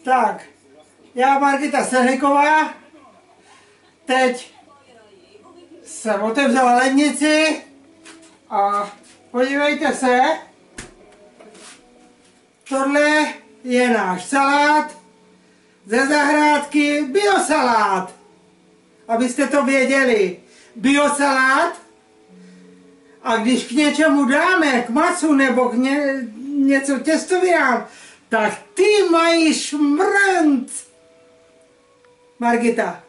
Tak, já Margita Sehliková, teď jsem otevřela lednici a podívejte se, tohle je náš salát ze zahrádky, biosalát, abyste to věděli, biosalát. A když k něčemu dáme, k masu nebo k něco těstovinám, tak ty mají šmrnc. Margita.